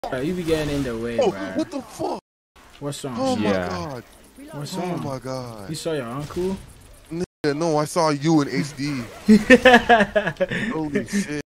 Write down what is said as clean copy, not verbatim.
Bro, you be getting in the way, Oh, bro. what the fuck? What's wrong? Oh my god. What's Oh wrong? my god. You saw your uncle? Nigga, no, I saw you in HD. Holy shit.